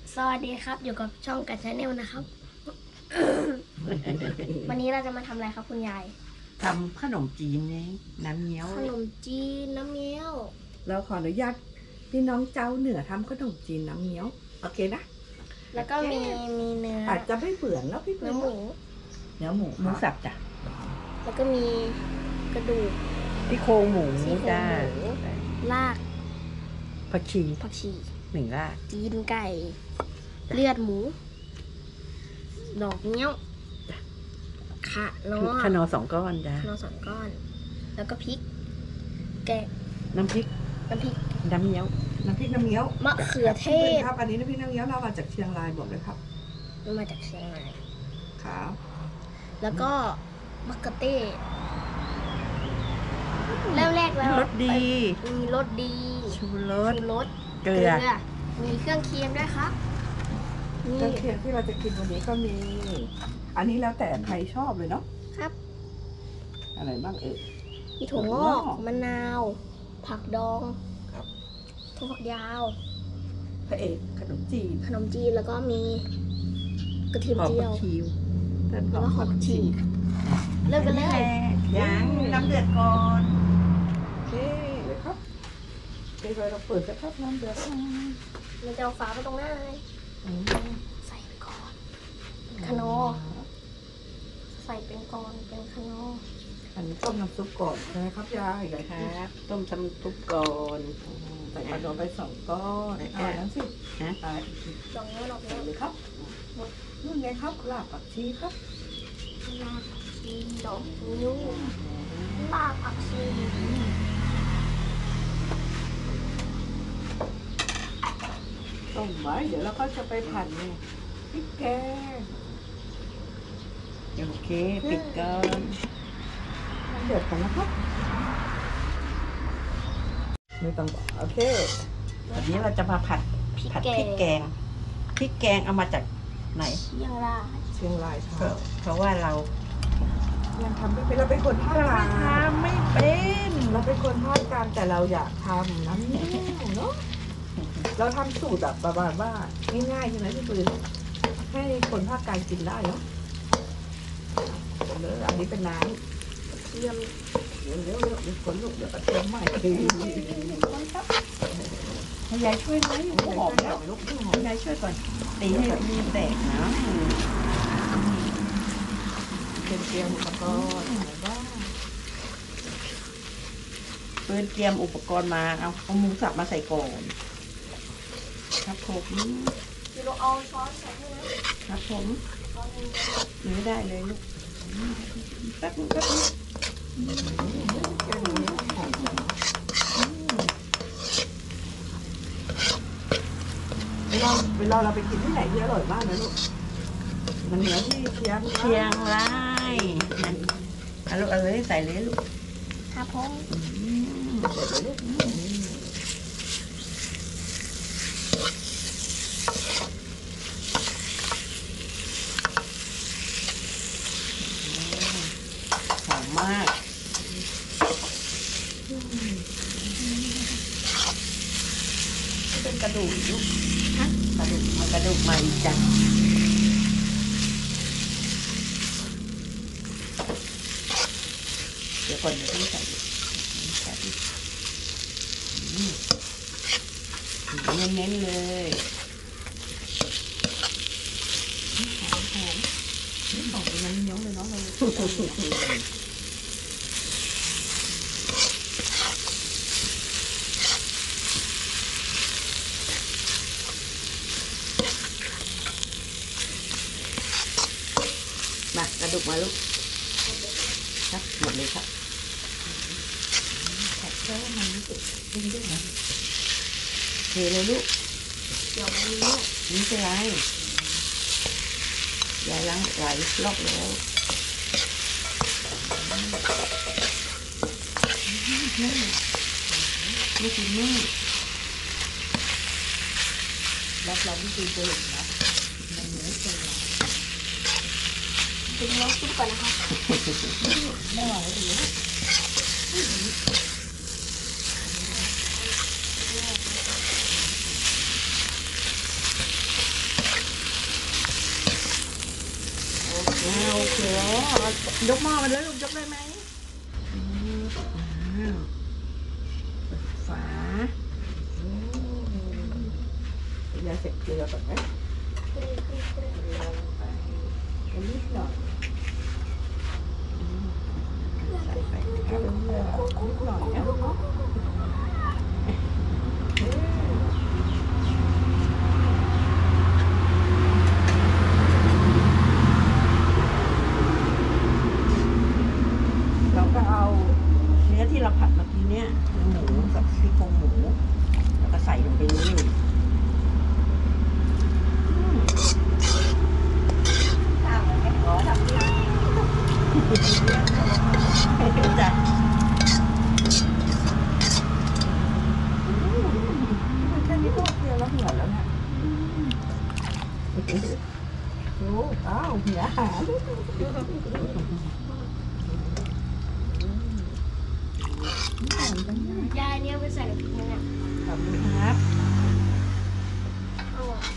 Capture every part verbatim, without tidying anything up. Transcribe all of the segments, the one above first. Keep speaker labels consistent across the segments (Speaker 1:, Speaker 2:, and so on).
Speaker 1: สวัสดีครับอยู่กับช่องกัดชาแนลนะครับ วันนี้เราจะมาทำอะไรครับคุณยาย
Speaker 2: ทำขนมจีนไงน้ำเงี้ยว
Speaker 1: ขนมจีนน้ำเงี้ยว
Speaker 3: เราขออนุญาตพี่น้องเจ้าเหนือทำขนมจีนน้ำเงี้ยวโอเคนะ
Speaker 1: แล้วก็มีมีเนื้อ
Speaker 3: อาจจะไม่เปื่อนแล้วพี่เปื่
Speaker 1: เนื้
Speaker 3: อ
Speaker 1: อน หมู
Speaker 2: เนื้อหมูหมูสับจ้ะ
Speaker 1: แล้วก็มีกระดูก
Speaker 2: ที่โครงหมู
Speaker 1: ซี่โครง
Speaker 2: จ้า
Speaker 1: หมูลาก
Speaker 2: ผักชี
Speaker 1: ผักชี
Speaker 2: หนึ่งราก
Speaker 1: ตีนไก่ เลือดหมู ดอกเงี้ยวขะนอ
Speaker 2: ขนอสองก้อนจ้า
Speaker 1: ขนอสองก้อน แล้วก็พริก แกง
Speaker 2: น้ำพริก
Speaker 1: น้ำพริก
Speaker 2: น้ำเงี้ยว
Speaker 3: น้ำพริกน้ำเงี้ยว
Speaker 1: มะเขือเทศ
Speaker 3: ครับอันนี้น้ำพริกน้ำเงี้ยวเรามาจากเชียงรายบอกเลยครับ
Speaker 1: มาจากเชียงราย
Speaker 3: ครับ
Speaker 1: แล้วก็มะเขือเทศเริ่มแรกแล้ว
Speaker 2: รสดี
Speaker 1: มีรสดี
Speaker 2: ชูร
Speaker 1: ชู
Speaker 2: ส
Speaker 1: รส
Speaker 2: เกลือ
Speaker 1: มีเครื่องเคียงด้วยครับ
Speaker 3: เครื่
Speaker 1: นี่
Speaker 3: องเคียงที่เราจะกินวันนี้ก็มี อันนี้แล้วแต่ใครชอบเลยเนาะ
Speaker 1: ครับ
Speaker 3: อะไรบ้างเอ่ย
Speaker 1: มีถั่วงอก
Speaker 3: ถั่วงอก
Speaker 1: มะนาว ผักดอง
Speaker 3: ครับ
Speaker 1: ถั่วฝักยาว
Speaker 3: พระเอกขนมจีน
Speaker 1: ขนมจีนแล้วก็มีกระเทียม
Speaker 2: หอม
Speaker 1: เจีย
Speaker 2: ผั
Speaker 1: ว
Speaker 2: กชี
Speaker 3: เต้นห
Speaker 1: แล้
Speaker 3: อ
Speaker 1: ว
Speaker 3: ม
Speaker 1: ก็หอมผักชีเริ่มกันเลย
Speaker 2: ยังน้ำเดือดก่อน
Speaker 3: โอเคเลยครับเดี๋ยวเราเปิดสักครับน้ำเดือด
Speaker 1: มันจะเอาฝาไปตรงหน้าเลย
Speaker 3: อืม
Speaker 1: ใส่ไปก่อนขนอใส่เป็นก่อนเป็นขนอ
Speaker 3: อันนี้ต้มน้ำซุปก่อนใช่ไหมครับยายใหญ่
Speaker 2: ค
Speaker 3: ค
Speaker 2: รั
Speaker 3: รับบ
Speaker 2: ต้มทำทุบก่อน
Speaker 3: ใส่กระดองไปสองก้อนเอาอันนั้นสิ
Speaker 2: ฮะ
Speaker 3: อ่า
Speaker 1: ดอกเงี้ยวดอก
Speaker 3: ใส่
Speaker 1: เงี้ยว
Speaker 3: เลยครับนู่นไงครับลาบผักชีครับ
Speaker 1: รากผักชีดอกนิ้วรากผักชี
Speaker 3: ต้มไว้เดี๋ยวเราก็จะไปผัดเนี่ยพริกแกง
Speaker 2: โอเคปิดก่อน
Speaker 3: น้ำเดือดก่อนนะครับไม่ต้องบอกโอเค
Speaker 2: วันนี้เราจะมาผัด
Speaker 1: พริก
Speaker 2: ผัด
Speaker 1: แก
Speaker 2: พริกแก
Speaker 1: ง
Speaker 2: งพริกแกงเอามาจากไหน
Speaker 1: เชียงราย
Speaker 3: เชียงราย
Speaker 2: เพ
Speaker 3: ค่ะ
Speaker 2: ราะเพราะว่าเรา
Speaker 3: ยังทำไม่เป็นเราเป็นคนภาคกลาง
Speaker 2: ทำไม่เป็น
Speaker 3: เราเป็นคนภาคกลางแต่เราอยากทำน้ำเงี้ยวเนาะเราทำสูตรแบบประมาณว่าง่ายๆใช่ไหมพี่ปืนให้คนภาคกลางกินได้เนาะเลยอันนี้เป็นน้ำ
Speaker 1: เทียม
Speaker 3: เดี๋ยวเดี๋ยวเดี๋ยวเดี๋ยวฝนลูกเดี๋ยวกระเทียมใหม่ดี
Speaker 2: ให้ยายช่วยไหมหอมแล้วลูกหอมยายช่วยก่อนตีให้มีแตกนะ
Speaker 3: เตรียมเตรียมอุปกรณ์อะไรบ้าง
Speaker 2: ปืนเตรียมอุปกรณ์มาเอาเอาหมูสับมาใส่ก่อนครับผม
Speaker 1: เดี๋ยวเราเอาช้อนใส่ให้นะครับ
Speaker 2: ผม
Speaker 1: ช้อนหนึง
Speaker 2: ไม่ได้เลยลูกแป๊บนึงแป๊บนึง
Speaker 3: แค่นี้หอมจังเวลาเวลาเราไปกินที่ไหนที่อร่อยมากนะลูกมันเหนือที่เชียง
Speaker 2: เชียงรายนั่นเอาลูกเอาเลยใส่เลยลูก
Speaker 1: ครับผม
Speaker 2: อืม
Speaker 3: เสร็จเลยลูก
Speaker 2: หอมมากเป็นกระดูกลูกฮะกระดูกเอากระดูกมาอีกจ้ะเดี๋ยวก่อนเดี๋ยวต้องใส่ใส่อืมเน้นๆเลย
Speaker 3: หอมหอมนี่หอมเป็นน้ำเงี้ยวเลยเนาะเรา
Speaker 2: มากระดูกมาลูกครับหมดเลยครับ
Speaker 3: แค่ก็มันรู้สึกดิ้นดิ้นนะ
Speaker 2: เทเลยลูก
Speaker 1: เดี๋ยวมันนี้
Speaker 2: นี่เป็นไรยายล้างหลายรอบแล้วไม่กินมาก
Speaker 3: รับรองที่คือจะหลุดนะมันเหนือเชียงราย
Speaker 1: ถึงน้ำซุปก่อนนะคะ
Speaker 3: ไม่หวานเลยลูก
Speaker 1: น
Speaker 2: แล้วยกหม้อมาเลยลูกยกได้ไหมอ้าวเปิดฝา
Speaker 3: ยาเสพเกลือก่อนไหมลงไปนิดหน่อยใส่ไปเกลือนิดหน่อยนะ
Speaker 2: เราก็เอาเนื้อที่เราผัดเมื่อกี้เนี่ยหมูกับซี่โครงหมูแล้วก็ใส่ลงไปนี่ข้าวไม่ขอทำข้าวจ้ะ
Speaker 3: แค่นี้ก็โอเคแล้วเหนื่อยแล้วเนี่ยดูอ้าวเหี่ยหา
Speaker 1: ยายเนี่ยไปใส่พริกเนี่ย
Speaker 2: ขอบคุณครับ
Speaker 1: เอาอ่ะ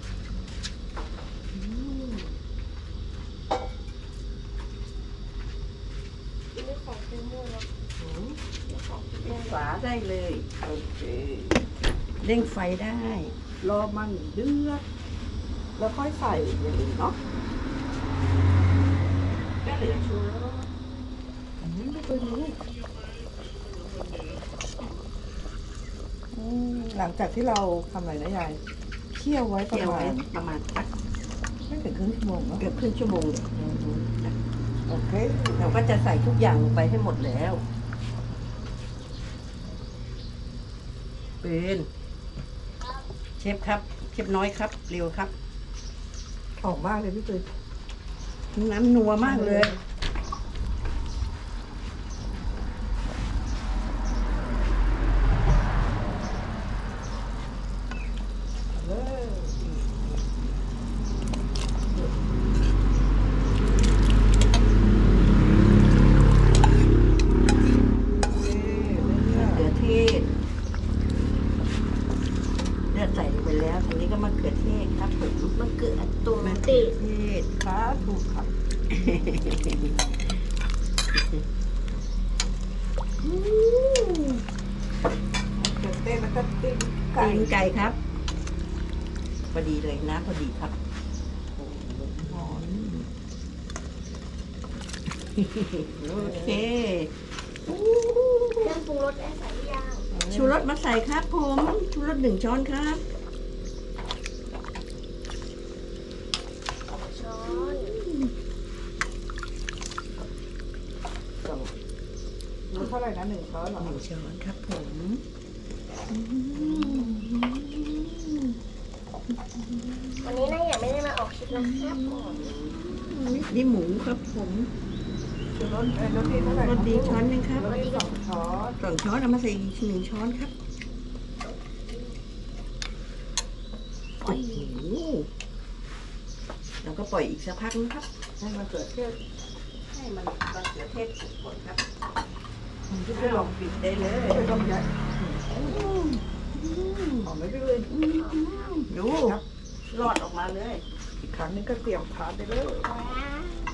Speaker 1: ไม่ของเป็นมั่วแล้วไม่ของเป็นมั่ว
Speaker 2: ฝาได้เลย โอเคเร่งไฟได้
Speaker 3: รอมันเดือดแล้วค่อยใส่อย่างอื่นเนาะ
Speaker 2: ก็เหลือชูรส
Speaker 3: อันนี้ไม่เคยรู้อืมหลังจากที่เราทำอะไรนะยายเคี่ยวไว้ประ
Speaker 2: เกี่ยว
Speaker 3: มา
Speaker 2: ไว้
Speaker 3: ณ
Speaker 2: ประมาณสัก
Speaker 3: ไม่ถึงครึ่งชั่วโมงเนาะ
Speaker 2: เกือบครึ่งชั่วโมง
Speaker 3: โอเค
Speaker 2: เราก็จะใส่ทุกอย่างลงไปให้หมดแล้วเป็นเชฟครับเชฟน้อยครับเร็วครับ
Speaker 3: หอมมากเลยพี่ตุ้ย
Speaker 2: น้ำนัวมากเลย
Speaker 3: เลย
Speaker 2: มะเขือเทศเลือดใส่ลงไปแล้วทีนี้ก็มะเขือเทศครับผม
Speaker 1: มันเกิดตัว
Speaker 2: มะ
Speaker 1: มัน
Speaker 2: เขื
Speaker 1: ติ
Speaker 2: อ
Speaker 1: ด
Speaker 2: เทศ
Speaker 3: ขาถูกครับเกิดเต้นแล้วก็ติ้งไก่
Speaker 2: ตีนไก่ครับพอดีเลยนะพอดีครับหอมโอเค
Speaker 1: เครื่องปรุงรสได้ใส่หรือยัง
Speaker 2: ชูรสมาใส่ครับผมชูรสหนึ่งช้อนครับ
Speaker 1: ช้อน
Speaker 3: สองรู้เท่าไหร่นะหนึ่งช้อนเหรอ
Speaker 2: หนึ่งช้อนครับผม
Speaker 1: วันนี้นายอยากไม่ได้มาออกคลิปนะครับ
Speaker 2: นี่หมูครับผม
Speaker 3: ชูรสเอ้ยรสดีเท่าไหร่
Speaker 2: รสดีช้อนหนึงครับ
Speaker 3: รสดีสองช้อน
Speaker 2: สองช้อนเอามาใส่อีกหนึ่งช้อนครับโอ้โหแล้วก็ปล่อยอีกสักพักนึงครับ
Speaker 3: ให้มันเกิดเทศ
Speaker 2: ให้มันมะเขือเทศสุกก่อนครับ
Speaker 3: พี่ตุ้ยลอง
Speaker 2: ปิดได้เลย
Speaker 3: พี่ตุ้ยลองยัดหอมไหมพี่ตุ้ย
Speaker 2: ดูรอดออกมาเลย
Speaker 3: อีกครั้งนึงก็เตรียมทานได้เลย
Speaker 1: ว้า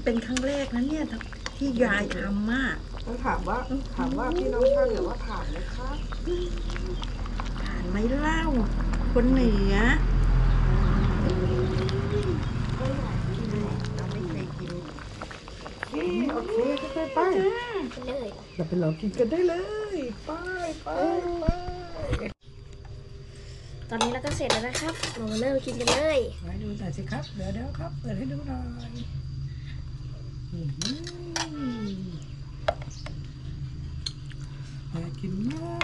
Speaker 2: เป็นครั้งแรกนะเนี่ยที่ยายทำมาก
Speaker 3: แล้วถามว่าถามว่าพี่น้องชาวเหนือว่าผ่านไหมครับ
Speaker 2: ผ่านไหมเล่าคนเหนือเราไม่เคยกิน
Speaker 3: โอเคโอเคไปไป
Speaker 1: ไปเลย
Speaker 3: เราไปลองกินกันได้เลย ไปไปไป
Speaker 1: ตอนนี้เราก็เสร็จแล้วนะครับ เรามาเริ่มกินกันเลย
Speaker 3: ไปดูหน่อยสิครับ เดี๋ยวเดี๋ยวครับ เปิดให้ดูหน่อยอืมอยากกินมาก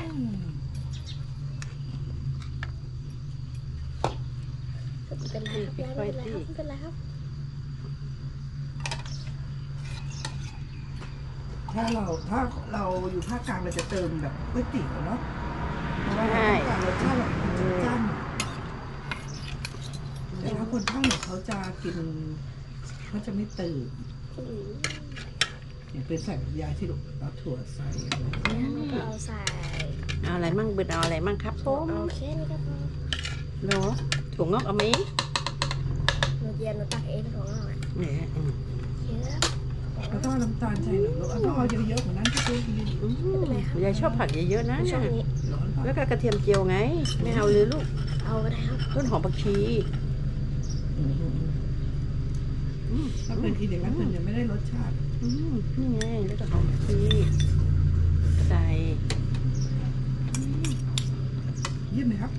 Speaker 1: ไม่เป็นไรครับไม่เป็นไรครับไม่เป็นไรครับ
Speaker 3: ถ้าเราถ้าเราอยู่ภาคกลางเราจะเติมแบบก๋วยเตี๋ยวเนาะเพราะว่า
Speaker 2: ใช่
Speaker 3: เราต้องการรสชาติแบบจัดจ้านแต่ถ้าคนภาคเหนือเขาจะกินเขาจะไม่เติม
Speaker 1: อืม
Speaker 3: อย่างเป็นใส่แบบยาที่ลูกเอาถั่วใส่อะไร
Speaker 1: แล้วก็เอาใส่
Speaker 2: เอาอะไรมั่งเบิดเอาอะไรมั่งครับผม
Speaker 1: โอเคนี่ก็พอ
Speaker 2: เหรอถั่วงอกเอาไหม
Speaker 1: หนูเย็นหนูตักเองของเราอ่ะ
Speaker 2: เนี่ยอืม
Speaker 1: เยอะ
Speaker 3: แล้วต้องเอาน้ำตาลใส่หน่อยลูกเอาต้องเอาเยอะๆเหมือนนั้นที่เคยกิน
Speaker 2: อืมยายชอบผักเยอะๆนะ
Speaker 1: ช่วงนี้
Speaker 3: ร้อนปะ
Speaker 2: แล้วก็กระเทียมเจียวไงไม่เอาเลยลูก
Speaker 1: เอาไปแล้ว
Speaker 2: ต้นหอมผักชี
Speaker 3: อืม
Speaker 2: อืม
Speaker 3: ถ้าเป็นกินอย่างนั้นมันจะไม่ได้รสชาติ
Speaker 2: อืมนี่ไงแล้วก็หอมผักชีใส่
Speaker 3: เยี่ยมไหมครับ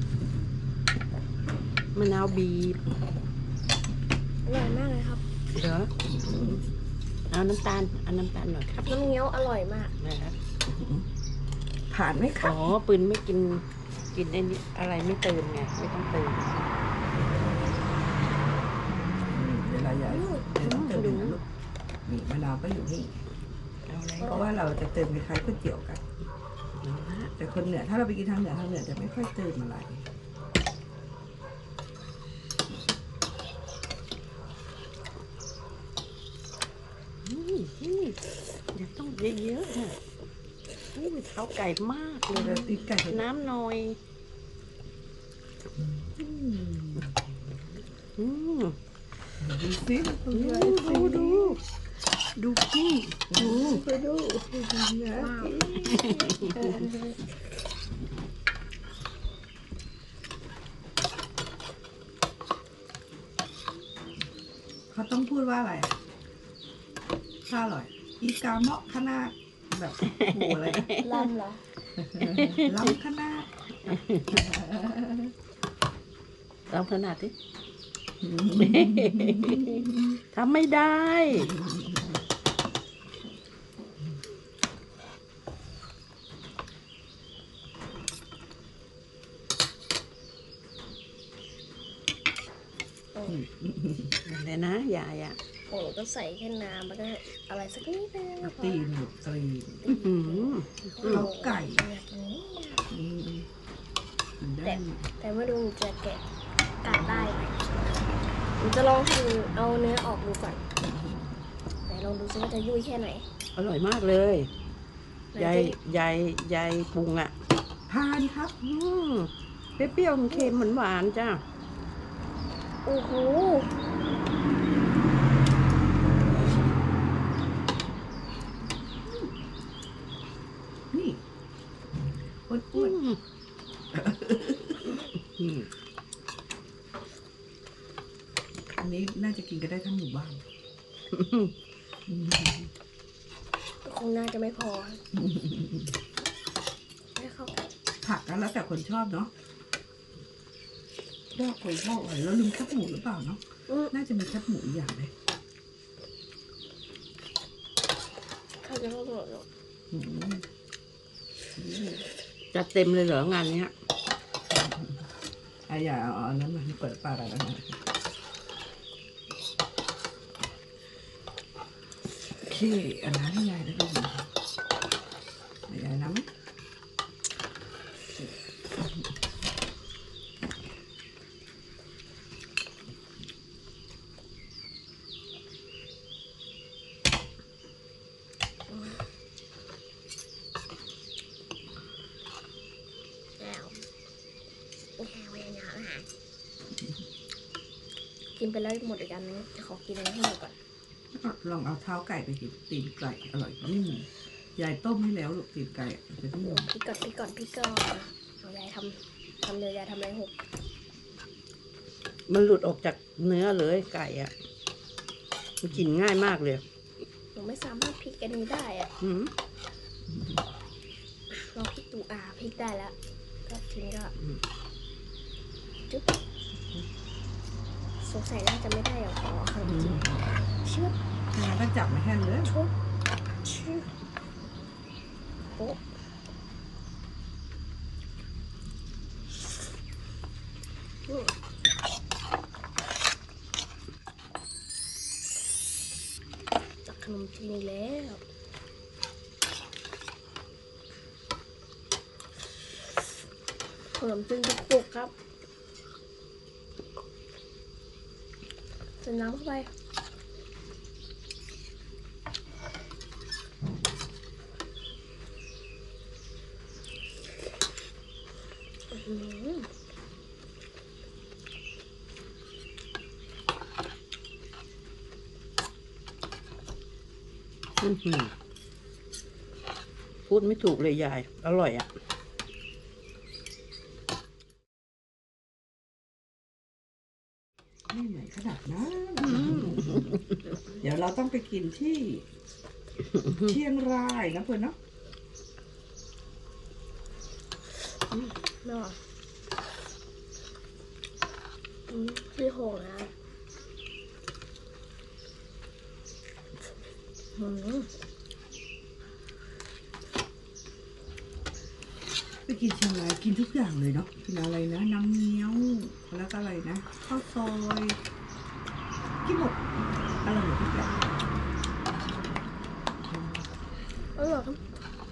Speaker 2: มะนาวบีบ
Speaker 1: อร่อยมากเลยครับ
Speaker 2: เหรอเอาน้ำตาลเอาน้ำตาลหน่อยครับ
Speaker 1: น้ำเงี้ยวอร่อยมาก
Speaker 2: นะครับ
Speaker 3: ผ่านไหมครั
Speaker 2: อ๋
Speaker 3: บ
Speaker 2: อปืนไม่กินกินไอ้นี่อะไรไม่เติมไงไม่ต้องเติม
Speaker 3: เวลาใหญ่เดี๋ยวต้องเติมอีกนะลูกนี่มะนาวก็อยู่นี่
Speaker 2: เอาอะไร
Speaker 3: เพราะว่าเราจะเติมคล้ายๆก๋วยเตี๋ยวกัน แต่คนเหนือถ้าเราไปกินทางเหนือทางเหนือจะไม่ค่อยเติมอะไร
Speaker 2: นี่นี่เดี๋ยวต้องเยอะๆนะนี่เป็นเท้าไก่มากเล
Speaker 3: เรา
Speaker 2: ย
Speaker 3: ตีไก่กัน
Speaker 2: น้ำหน่อยอืม
Speaker 3: ดูสิ
Speaker 2: ดูดูดูดูพี่ดู
Speaker 3: ไปดูนะ
Speaker 1: ว้าว
Speaker 3: เขาต้องพูดว่าอะไรถ้าอร่อย อีกาเมาะขนาดแบบโหอะไรนะ
Speaker 1: ลำเหรอ
Speaker 3: ล้ำขนาด
Speaker 2: ลองขนาดที่ ทำไม่ได้ อะไรนะยายอ่ะ
Speaker 1: โอ้หนูก็ใส่แค่น้ำแล้วก็อะไรสักนิดนึงก็พอ
Speaker 3: ตีนหนุบตีน
Speaker 2: อื้อหือ
Speaker 3: เขาไก่
Speaker 1: อยากกินนี่
Speaker 3: อืมมันได้
Speaker 1: แต่แต่ไม่รู้หนูจะแกะกัดได้ไหมหนูจะลองให้ดูเอาเนื้อออกดูก่อนไหนลองดูซิว่าจะยุ่ยแค่ไหน
Speaker 2: อร่อยมากเลย
Speaker 1: ไหน
Speaker 2: ยาย
Speaker 1: จะ
Speaker 2: ยายยายปรุงอ่ะ
Speaker 3: ทานครับ
Speaker 2: อืมเปรี้ยวๆเค็มๆหวานๆจ้า
Speaker 1: โอ้โห
Speaker 3: นี่อ้
Speaker 2: อื
Speaker 3: วน
Speaker 2: มอืม
Speaker 3: ๆอันนี้น่าจะกินกันได้ทั้งหมู่บ้านอืม
Speaker 1: คงน่าจะไม่พอไม่เข้ากัน
Speaker 3: ผักกันแล้วแต่คนชอบเนาะถ้าคนชอบอะไรแล้วลืมแคบหมูหรือเปล่าเนาะ
Speaker 1: อืม
Speaker 3: น่าจะมีแคบหมูอีกอย่างเลย
Speaker 1: เขาจะเข้าหมดหรอก
Speaker 3: อืม
Speaker 2: จะเต็มเลยเหรองานเนี้ย
Speaker 3: อ่ะอย่าเอาอันนั้นมาเปิดปากอะไรนะโอเคอันนั้นให้ยายได้ดูให้ยายน้ำไหม
Speaker 1: แล้วไม่หาไว้ยาวนะกินไปแล้วหมดอีกอันนึงจะขอกินอันนี้ให้หมดก่อน
Speaker 3: ลองเอาเท้าไก่ไปกินตีนไก่อร่อยนิ่มยายต้มให้แล้วลูกตีนไก่จะนิ่ม
Speaker 1: พริกก่อนพริกก่อนพริกก่อนเอายายทำทำเนื้อยายทำอะไรหก
Speaker 2: มันหลุดออกจากเนื้อเลยไก่อะมันกินง่ายมากเลย
Speaker 1: หนูไม่สามารถพลิกอันนี้ได้อะ
Speaker 2: อืม
Speaker 1: ลองพลิกดูอ่าพลิกได้แล้วก็ทีนี้ก็จุ๊บสงสัยน่าจะไม่ได้หรอกขอขนมจีนชึบ
Speaker 3: งั้นก็จับมาแค่นี้เลย
Speaker 1: ชุบชึบโป๊ะอืมตักขนมจีนอีกแล้วขนมจีนจุกๆครับใส่น้ำเข้าไปอื้อหือ
Speaker 2: อื้อหือพูดไม่ถูกเลยยาย อร่อยอะ
Speaker 3: ไม่เหมือนขนาดนั้นเดี๋ยวเราต้องไปกินที่เชียงรายนะเพื่อนเนาะ
Speaker 1: เนาะอืมพี่โหงนะอืม
Speaker 3: ไปกินเชียงรายกินทุกอย่างเลยเนาะกินอะไรนะน้ำเงี้ยวแล้วก็อะไรนะข้าวซอยกินหมดอร่อยหมดทุกอย่าง
Speaker 1: อร่อยครับ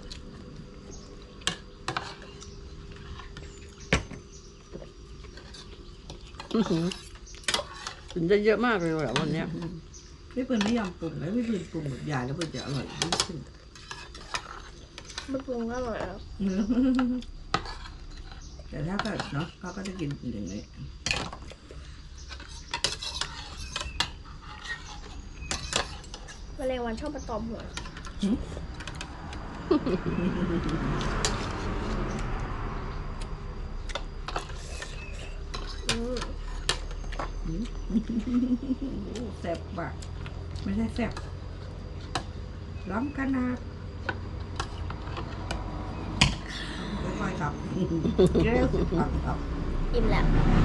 Speaker 2: อื้อหือกินได้เยอะมากเลยอะวันเนี้ย
Speaker 3: พี่เปิ้ลไม่ยอมปรุงแล้วพี่เปิ้ลปรุงแบบยายแล้วเปิ้ลจะอร่อยยิ่งขึ้น
Speaker 1: ไม่ปรุงก็อร่อยแล้ว
Speaker 3: แต่ถ้าเกิดเนาะเขาก็จะกินอย่างนี้
Speaker 1: แมลงวันชอบมาตอมหัวอืม
Speaker 3: แซ่บปากไม่ใช่แซ่บล้ำขนาดค่อยๆครับเร็วครับครับ
Speaker 1: อิ่มแล้ว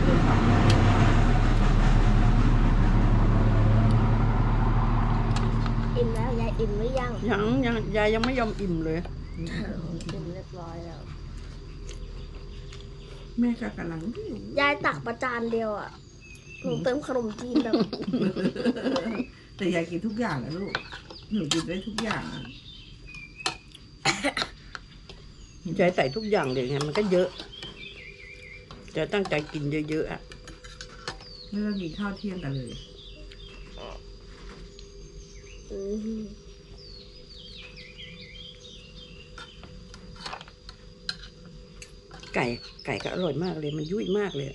Speaker 1: อิ่มแล้วยายอิ่มหรือยัง
Speaker 2: ยังยังยายยังไม่ยอมอิ่มเลย
Speaker 1: อิ่มเรียบร้อยแล้ว
Speaker 3: แม่ก็กำลัง
Speaker 1: ยายตักประจานเดียวอ่ะหนูเติมขนมจีนแบบ
Speaker 3: แต่ยายกินทุกอย่างนะลูกหนูกินได้ทุกอย่าง
Speaker 2: ยายใส่ทุกอย่างเลยไงมันก็เยอะ จะตั้งใจกินเยอะๆอะ
Speaker 3: ไม่ต้องกินข้าวเที่ยงกันเลย
Speaker 1: อืม
Speaker 2: ไก่ไก่ก็อร่อยมากเลย มันยุ่ยมากเลย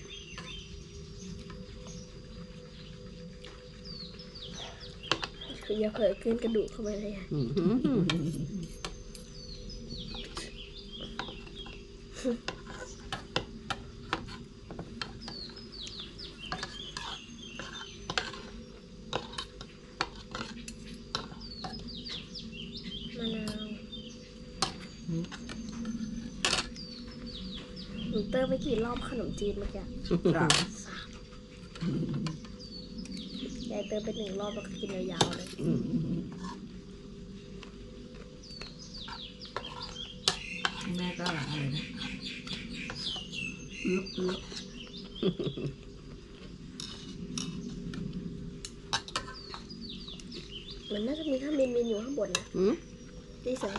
Speaker 1: คืออย่าเผลอกินกระดูกเข้าไปเลยอะ
Speaker 2: อื้อหือ
Speaker 1: มะนาวหนูเติมไปกี่รอบขนมจีนเมื่อกี้
Speaker 3: จ้ะ
Speaker 1: ยายเติมไปหนึ่งรอบแล้วก็กินยาวๆเลย
Speaker 2: อืม
Speaker 3: แม่ก็อะไรนะเอื้อเอื้อ
Speaker 1: มันน่าจะมีเครื่องบินบินอยู่ข้างบนนะ
Speaker 2: อืม
Speaker 1: ดีเสียง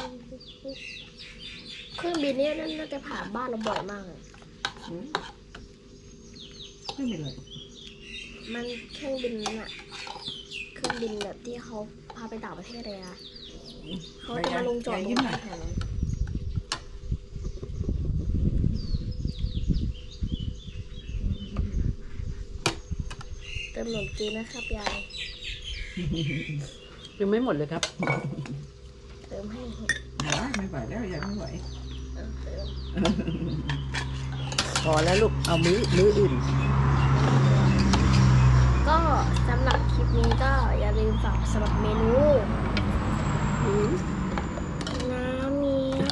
Speaker 1: เครื่องบินเนี่ยน่าจะผ่านบ้านเราบ่อยมากเลย
Speaker 3: อืมไม่เป็นไร
Speaker 1: มันเครื่องบินน่ะเครื่องบินแบบที่เขาพาไปต่างประเทศเลยอะเขาจะมาลงจอด
Speaker 3: ยาย
Speaker 1: บ
Speaker 3: ยิ้ม
Speaker 1: น
Speaker 3: หน่อย
Speaker 1: แถวนั้นเติมขนมจีนนะครับยาย
Speaker 2: ยังไม่หมดเลยครับ
Speaker 1: เติมให้
Speaker 3: ไม่ไหวแล้วยังไม่ไหว
Speaker 1: เออเติม
Speaker 2: พอแล้วลูกเอามื้อมื้ออื่น
Speaker 1: ก็สำหรับคลิปนี้ก็อย่าลืมฝากสำหรับเมนูน้ำเงี้ยว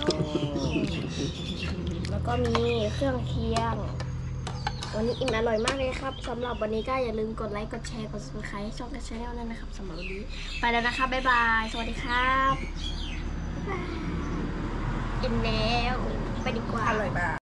Speaker 1: แล้วก็มีเครื่องเคียง วันนี้อิ่มอร่อยมากเลยครับสำหรับวันนี้ก็อย่าลืมกดไลค์กดแชร์กด ซับสไครบ์ ช่องกระชาแนลนั่นนะครับสำหรับวันนี้ไปแล้วนะครับบ๊ายบายสวัสดีครับบ๊ายบายอิ่มแล้วไปดีกว่า
Speaker 3: อร่อยมาก